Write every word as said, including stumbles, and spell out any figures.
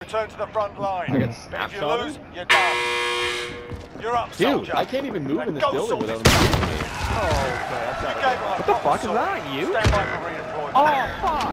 return to the front line. I got But if you snapshotted? lose, you're done. You're up, Dude, soldier. I can't even move Now in this go building sort without this him out. shooting me. Oh, okay, that's You not gave him a What the proper fuck is sort. that, you? Stand by for redeployment. Oh, fuck!